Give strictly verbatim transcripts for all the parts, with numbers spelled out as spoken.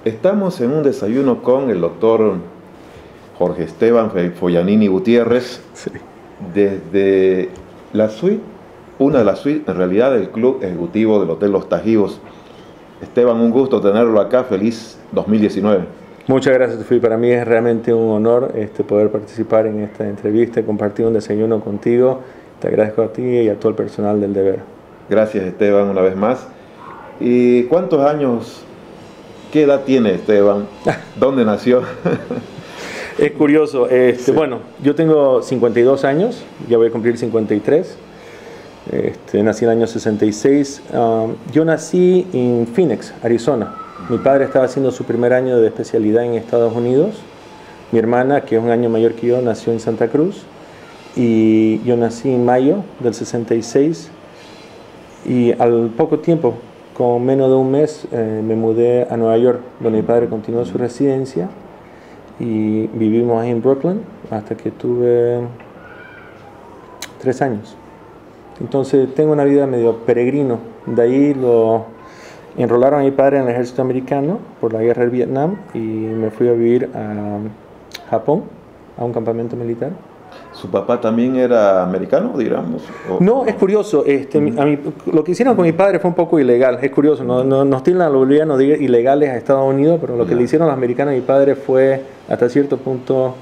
Estamos en un desayuno con el doctor Jorge Esteban Foyanini Gutiérrez, sí, desde la suite, una de las suites en realidad del Club Ejecutivo del Hotel Los Tajivos. Esteban, un gusto tenerlo acá, feliz dos mil diecinueve. Muchas gracias, Tufi. Para mí es realmente un honor este, poder participar en esta entrevista y compartir un desayuno contigo. Te agradezco a ti y a todo el personal del Deber. Gracias, Esteban, una vez más. ¿Y cuántos años, qué edad tiene Esteban? ¿Dónde nació? Es curioso. Este, sí. Bueno, yo tengo cincuenta y dos años, ya voy a cumplir cincuenta y tres. Este, nací en el año sesenta y seis. Um, yo nací en Phoenix, Arizona. Mi padre estaba haciendo su primer año de especialidad en Estados Unidos. Mi hermana, que es un año mayor que yo, nació en Santa Cruz. Y yo nací en mayo del sesenta y seis. Y al poco tiempo, con menos de un mes, eh, me mudé a Nueva York, donde mi padre continuó su residencia. Y vivimos ahí en Brooklyn hasta que tuve tres años. Entonces tengo una vida medio peregrino. De ahí lo enrolaron a mi padre en el ejército americano por la guerra del Vietnam y me fui a vivir a Japón, a un campamento militar. ¿Su papá también era americano, digamos? O, no, es curioso. Este, uh-huh. a mí, lo que hicieron con mi padre fue un poco ilegal. Es curioso. No, no, nos tildan a los bolivianos de ilegales a Estados Unidos, pero lo yeah. que le hicieron los americanos a mi padre fue, hasta cierto punto,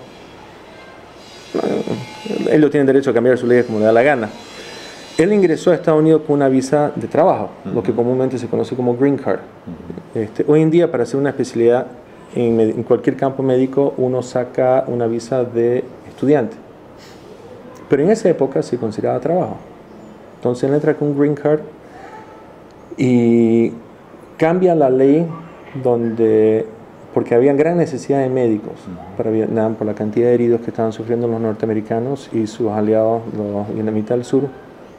eh, ellos tienen derecho a cambiar sus leyes como le da la gana. Él ingresó a Estados Unidos con una visa de trabajo, uh-huh. lo que comúnmente se conoce como Green Card. Uh-huh. este, hoy en día, para hacer una especialidad en, en cualquier campo médico, uno saca una visa de estudiante. Pero en esa época se consideraba trabajo. Entonces él entra con un Green Card y cambia la ley donde, porque había gran necesidad de médicos uh-huh. para Vietnam por la cantidad de heridos que estaban sufriendo los norteamericanos y sus aliados los vietnamitas del sur,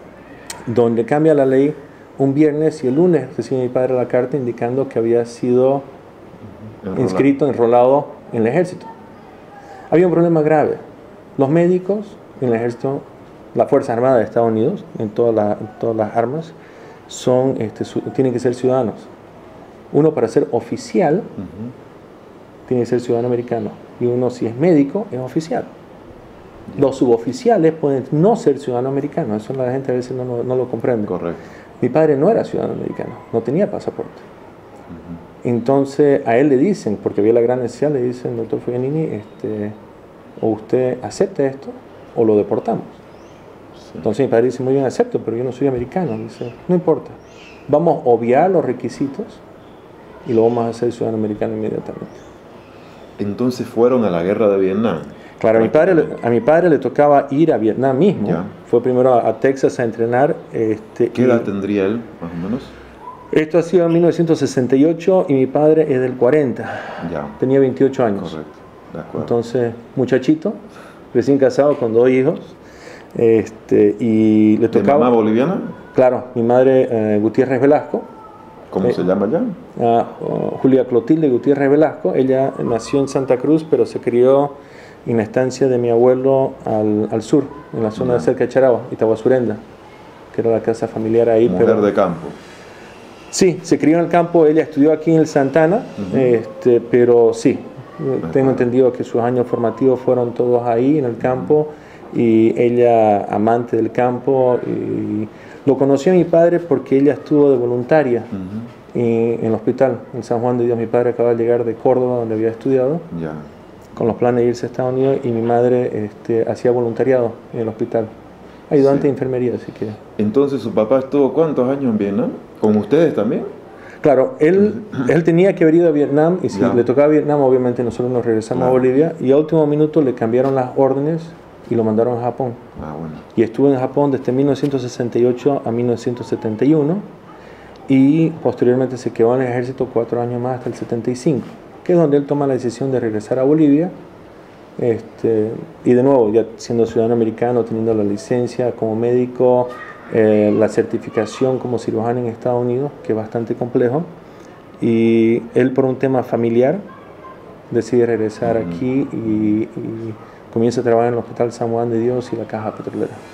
donde cambia la ley un viernes y el lunes recibe mi padre la carta indicando que había sido enrolado. inscrito, enrolado en el ejército. Había un problema grave. Los médicos en el ejército, la Fuerza Armada de Estados Unidos, en todas, la, en todas las armas, son, este, su, tienen que ser ciudadanos. Uno, para ser oficial, uh-huh. tiene que ser ciudadano americano. Y uno, si es médico, es oficial. Yeah. Los suboficiales pueden no ser ciudadanos americanos. Eso la gente a veces no, no, no lo comprende. Correcto. Mi padre no era ciudadano americano, no tenía pasaporte. Uh-huh. Entonces, a él le dicen, porque había la gran necesidad, le dicen, doctor Foyanini, este, o usted acepta esto, o lo deportamos. Sí. Entonces mi padre dice, muy bien, acepto, pero yo no soy americano. Dice, no importa, vamos a obviar los requisitos y lo vamos a hacer ciudadano americano inmediatamente. Entonces fueron a la guerra de Vietnam. Claro, a mi padre, a mi padre le tocaba ir a Vietnam mismo. Ya. Fue primero a, a Texas a entrenar. Este, ¿Qué edad tendría él, más o menos? Esto ha sido en mil novecientos sesenta y ocho y mi padre es del cuarenta. Ya. Tenía veintiocho años. Correcto, de acuerdo. Entonces, muchachito, recién casado con dos hijos, este, y le tocaba... ¿De mamá boliviana? Claro, mi madre eh, Gutiérrez Velasco. ¿Cómo eh, se llama ya? Uh, Julia Clotilde Gutiérrez Velasco. Ella nació en Santa Cruz, pero se crió en la estancia de mi abuelo al, al sur, en la zona yeah. de cerca de Charagua, Itaguasurenda, que era la casa familiar ahí. Mujer pero, de campo. Sí, se crió en el campo, ella estudió aquí en el Santana, uh-huh. este, pero sí, tengo entendido que sus años formativos fueron todos ahí en el campo y ella amante del campo. Y lo conoció a mi padre porque ella estuvo de voluntaria uh-huh. en, en el hospital en San Juan de Dios. Mi padre acaba de llegar de Córdoba, donde había estudiado, yeah. con los planes de irse a Estados Unidos, y mi madre este, hacía voluntariado en el hospital, ayudante sí. de enfermería. Así que... Entonces, ¿su papá estuvo cuántos años en Vietnam? ¿Con ustedes también? Claro, él, él tenía que haber ido a Vietnam y si yeah. le tocaba a Vietnam, obviamente nosotros nos regresamos claro. a Bolivia, y a último minuto le cambiaron las órdenes y lo mandaron a Japón. Ah, bueno. Y estuvo en Japón desde mil novecientos sesenta y ocho a mil novecientos setenta y uno y posteriormente se quedó en el ejército cuatro años más hasta el setenta y cinco, que es donde él toma la decisión de regresar a Bolivia. Este, y de nuevo, ya siendo ciudadano americano, teniendo la licencia como médico, eh, la certificación como cirujano en Estados Unidos, que es bastante complejo, y él por un tema familiar decide regresar uh-huh. aquí y, y comienza a trabajar en el Hospital San Juan de Dios y la Caja Petrolera.